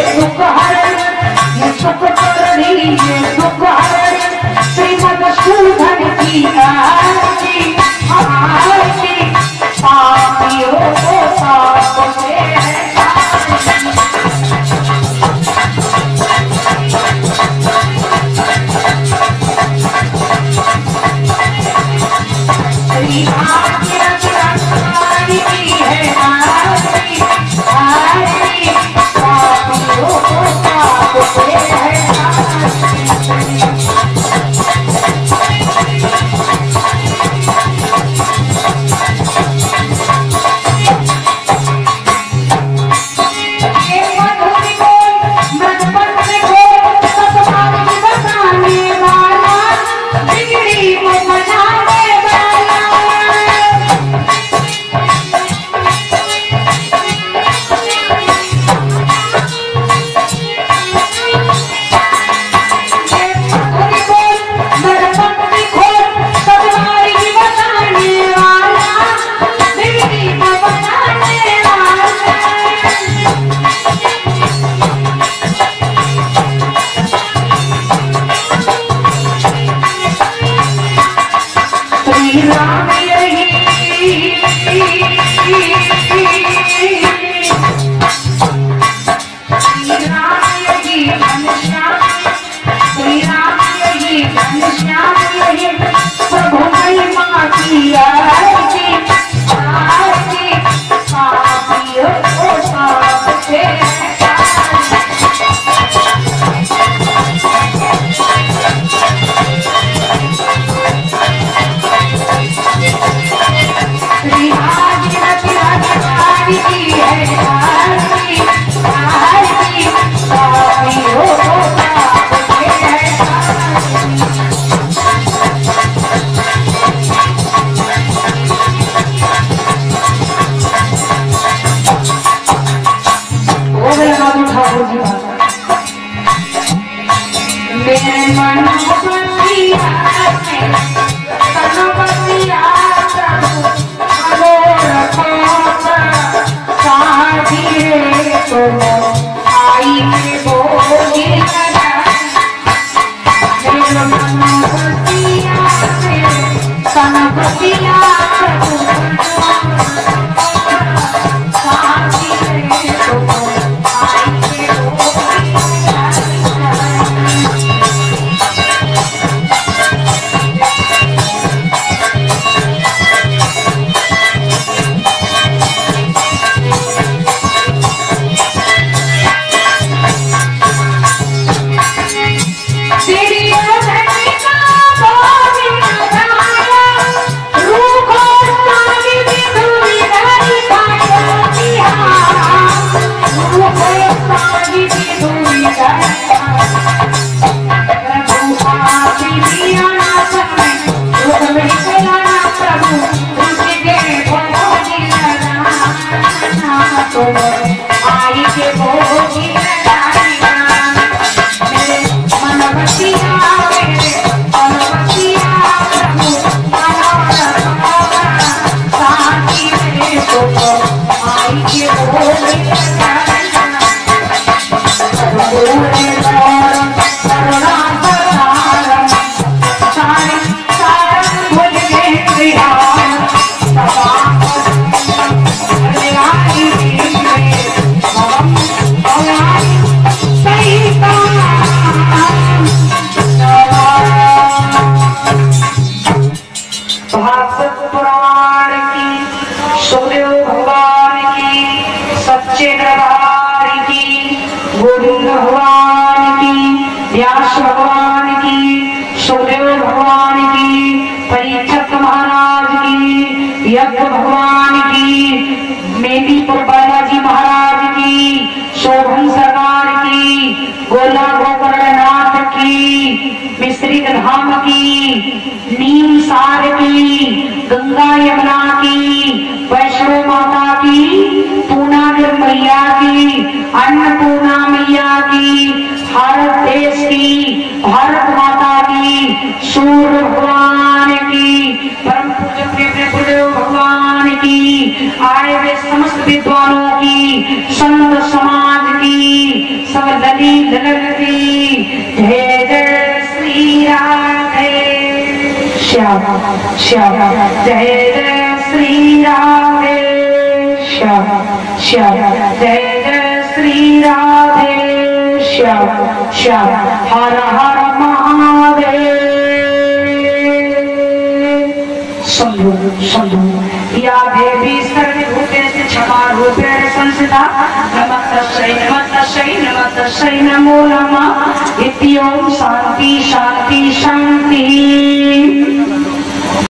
दुख हरण ये सुख करनी ये दुख हरण श्रीमद सूदन की आरती आरती पापियों को पाप से श्री राम की रचनारी की है आरती आरती पापियों को पाप से है गंगा यमुना की, वैष्णो माता की, पूर्णागिर मैया की, अन्नपूर्णा मैया की, भारत देश की, भारत माता की, सूर्य भगवान की, परम पूज्य गुरुदेव भगवान की, आए हुए समस्त विद्वानों की, संत समाज की, सब धनक की जय जय श्री राधे श्याम श्याम जय जय श्री राधे श्याम श्याम जय जय श्री राधे श्याम श्याम हर हर महादेव शंभु शंभु या देवी सर्वभूतेषु क्षमारूपेण संस्थिता नमः तस्यै नमो नमः इति ओम शांति शांति शांति।